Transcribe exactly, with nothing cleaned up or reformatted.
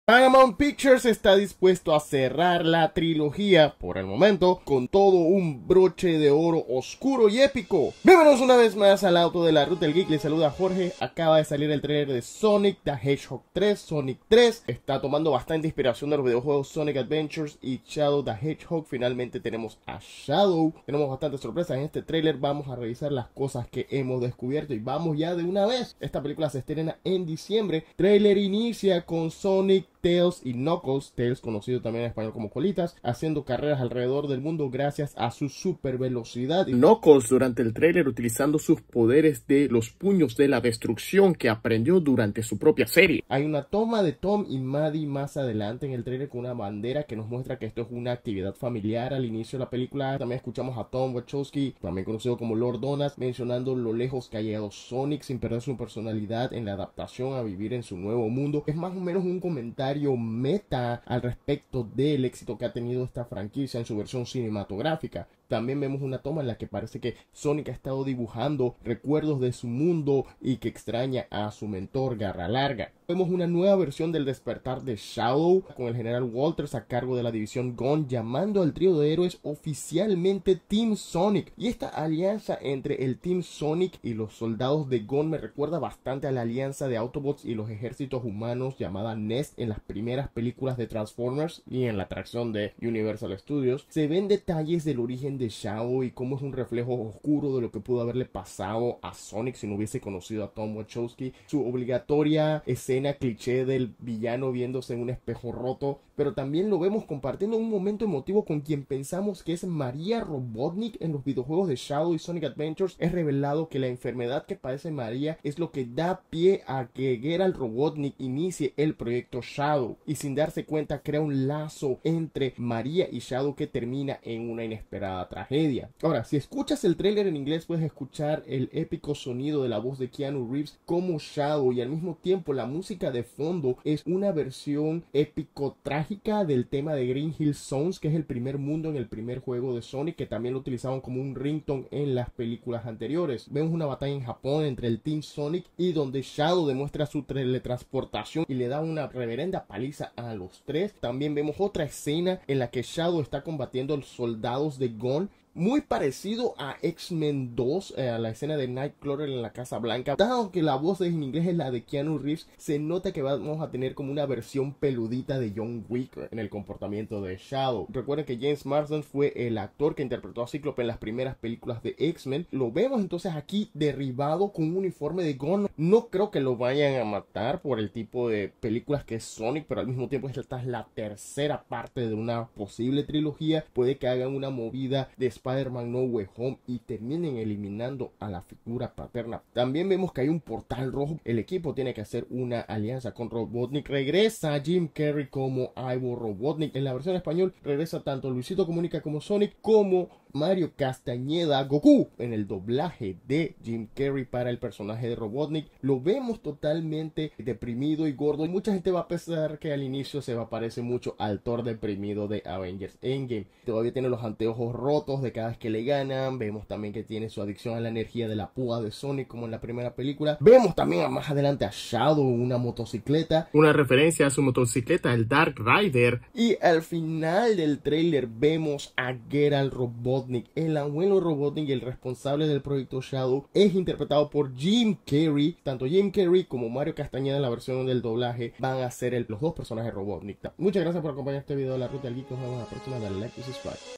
Paramount Pictures está dispuesto a cerrar la trilogía, por el momento, con todo un broche de oro oscuro y épico. Bienvenidos una vez más al auto de la ruta del geek. Les saluda Jorge. Acaba de salir el trailer de Sonic the Hedgehog tres. Sonic tres está tomando bastante inspiración de los videojuegos Sonic Adventures y Shadow the Hedgehog. Finalmente tenemos a Shadow. Tenemos bastantes sorpresas en este trailer. Vamos a revisar las cosas que hemos descubierto y vamos ya de una vez. Esta película se estrena en diciembre. Trailer inicia con Sonic, Tails y Knuckles, Tails conocido también en español como Colitas, haciendo carreras alrededor del mundo gracias a su super velocidad. Knuckles durante el tráiler utilizando sus poderes de los puños de la destrucción que aprendió durante su propia serie. Hay una toma de Tom y Maddie más adelante en el tráiler con una bandera que nos muestra que esto es una actividad familiar al inicio de la película. También escuchamos a Tom Wachowski, también conocido como Lord Donas, mencionando lo lejos que ha llegado Sonic sin perder su personalidad en la adaptación a vivir en su nuevo mundo. Es más o menos un comentario meta al respecto del éxito que ha tenido esta franquicia en su versión cinematográfica. También vemos una toma en la que parece que Sonic ha estado dibujando recuerdos de su mundo y que extraña a su mentor Garra Larga. Vemos una nueva versión del despertar de Shadow con el general Walters a cargo de la división Gon, llamando al trío de héroes oficialmente Team Sonic. Y esta alianza entre el Team Sonic y los soldados de Gon me recuerda bastante a la alianza de Autobots y los ejércitos humanos llamada Nest en las primeras películas de Transformers y en la atracción de Universal Studios. Se ven detalles del origen de Shadow y cómo es un reflejo oscuro de lo que pudo haberle pasado a Sonic si no hubiese conocido a Tom Wachowski. Su obligatoria escena cliché del villano viéndose en un espejo roto, pero también lo vemos compartiendo un momento emotivo con quien pensamos que es Maria Robotnik en los videojuegos de Shadow y Sonic Adventures. Es revelado que la enfermedad que padece Maria es lo que da pie a que Geralt Robotnik inicie el proyecto Shadow y sin darse cuenta crea un lazo entre Maria y Shadow que termina en una inesperada tragedia. Ahora, si escuchas el tráiler en inglés puedes escuchar el épico sonido de la voz de Keanu Reeves como Shadow y al mismo tiempo la música de fondo es una versión épico trágica del tema de Green Hill Zones, que es el primer mundo en el primer juego de Sonic, que también lo utilizaban como un ringtone en las películas anteriores. Vemos una batalla en Japón entre el Team Sonic y donde Shadow demuestra su teletransportación y le da una reverenda paliza a los tres. También vemos otra escena en la que Shadow está combatiendo a los soldados de Gon, muy parecido a X-Men dos, eh, a la escena de Nightcrawler en la Casa Blanca. Dado que la voz en inglés es la de Keanu Reeves, se nota que vamos a tener como una versión peludita de John Wick en el comportamiento de Shadow. Recuerden que James Marsden fue el actor que interpretó a Cíclope en las primeras películas de X-Men. Lo vemos entonces aquí derribado con un uniforme de Gon. No creo que lo vayan a matar por el tipo de películas que es Sonic, pero al mismo tiempo esta es la tercera parte de una posible trilogía. Puede que hagan una movida de Spider-Man No Way Home y terminen eliminando a la figura paterna. También vemos que hay un portal rojo. El equipo tiene que hacer una alianza con Robotnik. Regresa Jim Carrey como Ivo Robotnik. En la versión español regresa tanto Luisito Comunica como Sonic como Mario Castañeda Goku en el doblaje de Jim Carrey para el personaje de Robotnik. Lo vemos totalmente deprimido y gordo y mucha gente va a pensar que al inicio se va a parecer mucho al Thor deprimido de Avengers Endgame. Todavía tiene los anteojos rotos de cada vez que le ganan. Vemos también que tiene su adicción a la energía de la púa de Sonic como en la primera película. Vemos también más adelante a Shadow, una motocicleta, una referencia a su motocicleta, el Dark Rider. Y al final del tráiler vemos a Geralt Robotnik, el abuelo Robotnik y el responsable del proyecto Shadow. Es interpretado por Jim Carrey. Tanto Jim Carrey como Mario Castañeda en la versión del doblaje van a ser el, los dos personajes Robotnik. Muchas gracias por acompañar este video de la ruta del geek. Nos vemos en la próxima. Dale like y subscribe.